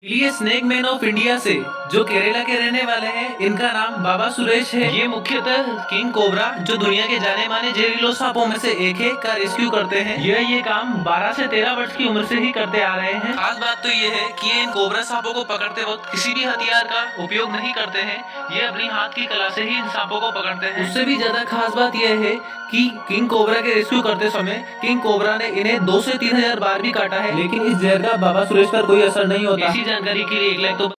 ये snake man of India से जो केरला के रहने वाले हैं, इनका नाम बाबा सुरेश है। ये मुख्यतः किंग कोबरा जो दुनिया के जाने माने जहरीलो सांपों में से एक है का रेस्क्यू करते हैं। ये काम 12 से 13 वर्ष की उम्र से ही करते आ रहे हैं। खास बात तो ये है कि ये इन कोबरा सांपों को पकड़ते वक्त किसी भी हथियार का उपयोग नहीं करते हैं। ये अपनी हाथ की कला से ही इन सांपों को पकड़ते हैं। उससे भी ज्यादा खास बात यह है कि किंग कोबरा के रेस्क्यू करते समय किंग कोबरा ने इन्हें 2 से 3 हजार बार भी काटा है, लेकिन इस जहर का बाबा सुरेश पर कोई असर नहीं होता। इसी जानकारी के लिए 1 लाख तो